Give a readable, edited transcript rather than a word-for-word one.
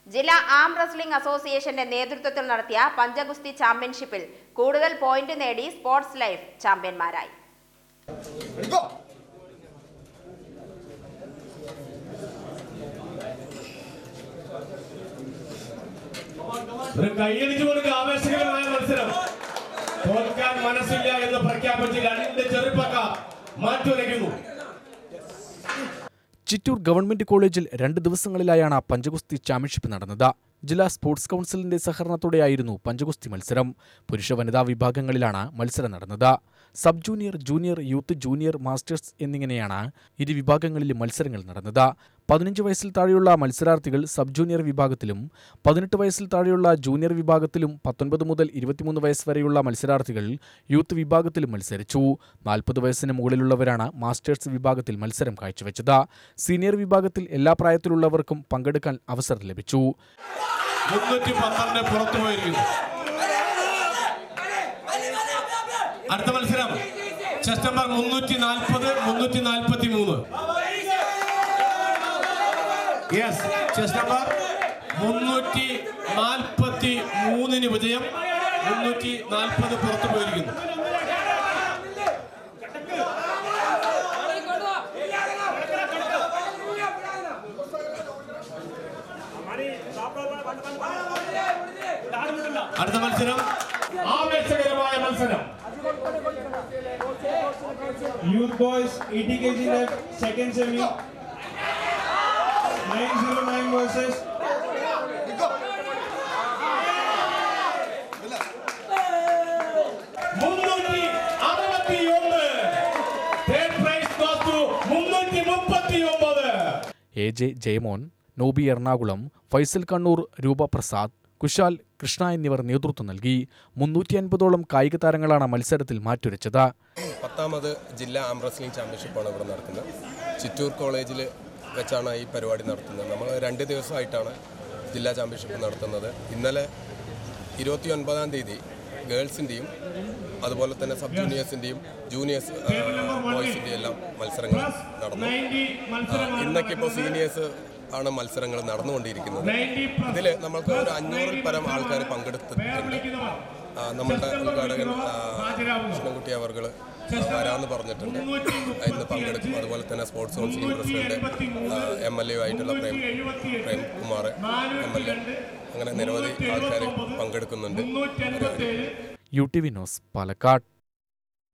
ജില്ലാ ആം റെസ്ലിംഗ് അസോസിയേഷന്റെ നേതൃത്വത്തിൽ നടത്തിയ പഞ്ചഗുസ്തി ചാമ്പ്യൻഷിപ്പിൽ കൂടുതൽ പോയിന്റ് നേടി സ്പോർട്സ് ലൈഫ് ചാമ്പ്യന്മാരായി. ആവേശകരമായ മത്സരം. തോൽക്കാൻ മനസ്സില്ല എന്ന് പ്രഖ്യാപിച്ച് രണ്ട് ചെറുപ്പക്കാർ മാറ്റുരയ്ക്കുന്നു. ചിറ്റൂർ ഗവൺമെന്റ് കോളേജിൽ 2 ദിവസങ്ങളിലായാണ് പഞ്ചഗുസ്തി ചാമ്പ്യൻഷിപ്പ് നടന്നത്. ജില്ലാ സ്പോർട്സ് കൗൺസിലിന്റെ സഹകരണത്തോടെയായിരുന്നു പഞ്ചഗുസ്തി മത്സരം. പുരുഷ വനിതാ വിഭാഗങ്ങളിലാണ് മത്സരം നടന്നത്. Sub junior, junior, youth, junior, masters എന്നിങ്ങനെയാണ് ഇരു വിഭാഗങ്ങളിലും മത്സരങ്ങൾ നടന്നത്. 15 വയസ്സിൽ താഴെയുള്ള മത്സരാർത്ഥികൾ സബ് ജൂനിയർ വിഭാഗത്തിലും 18 വയസ്സിൽ താഴെയുള്ള ജൂനിയർ വിഭാഗത്തിലും 19 മുതൽ 23 വയസ്സ് വരെയുള്ള മത്സരാർത്ഥികൾ യൂത്ത് വിഭാഗത്തിലും മത്സരിച്ചു. 40 വയസ്സിന് മുകളിലുള്ളവരാണ് മാസ്റ്റേഴ്സ് വിഭാഗത്തിൽ മത്സരം കാഴ്ചവെച്ചത്. സീനിയർ വിഭാഗത്തിൽ എല്ലാ പ്രായത്തിലുള്ളവർക്കും പങ്കെടുക്കാൻ അവസരം ലഭിച്ചു. 312 പുറത്തു പോയിരിക്കുന്നു. അടുത്ത മത്സരം chest number 340, 343. Yes, chest number 343 വിജയം. 340 പുറത്തു പോയിരിക്കുന്നു. അടുത്ത മത്സരം ആവേശകരമായ മത്സരം. Youth boys 80 kg left, second semi. 909 versus 361. Third prize goes to 339. AJ Jayamon, Nobi Ernakulam, Faisal Kannur, Roopa Prasad, Kusal Krishna എന്നിവർ നേതൃത്വം നൽകി. 350ഓളം കായിക താരങ്ങളാണ് മത്സരത്തിൽ മാറ്റുരച്ചത്. 10ാമത് ജില്ലാ ആം റെസ്ലിംഗ് ചാമ്പ്യൻഷിപ്പാണ് ഇവിടെ നടക്കുന്നത്. ചിറ്റൂർ കോളേജിൽ വെച്ചാണ് ഈ പരിപാടി നടത്തുന്നത്. നമ്മൾ 2 ദിവസമായിട്ടാണ് ജില്ലാ ചാമ്പ്യൻഷിപ്പ് നടത്തുന്നത്. ഇന്നലെ 29ാം തീയതി ഗേൾസിൻ്റെയും അതുപോലെ തന്നെ സബ് ജൂനിയേഴ്സിൻ്റെയും ജൂനിയേഴ്സ് ബോയ്സിൻ്റെയും എല്ലാം മത്സരങ്ങൾ നടന്നു. ഇന്നൊക്കെയിപ്പോൾ സീനിയേഴ്സ് ആണ് മത്സരങ്ങൾ നടന്നുകൊണ്ടിരിക്കുന്നത്. ഇതിൽ നമ്മൾക്ക് ഒരു 500-ൽ പരം ആൾക്കാർ പങ്കെടുത്തിട്ടുണ്ട്. നമ്മളുടെ ഉദ്ഘാടകൻ കൃഷ്ണൻകുട്ടി അവർകൾ വരാമെന്ന് പറഞ്ഞിട്ടുണ്ട്. ഇന്ന് പങ്കെടുക്കും. അതുപോലെ തന്നെ സ്പോർട്സ് കൗൺസിലിംഗ് പ്രസിഡന്റ് MLA ആയിട്ടുള്ള പ്രേംകുമാർ MLA, അങ്ങനെ നിരവധി ആൾക്കാർ പങ്കെടുക്കുന്നുണ്ട്. UTV news, Palakkad.